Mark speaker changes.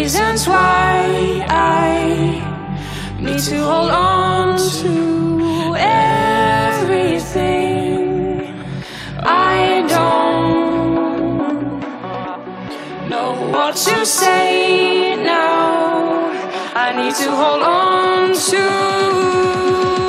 Speaker 1: reasons why I need to hold on to everything. I don't know what to say now. I need to hold on to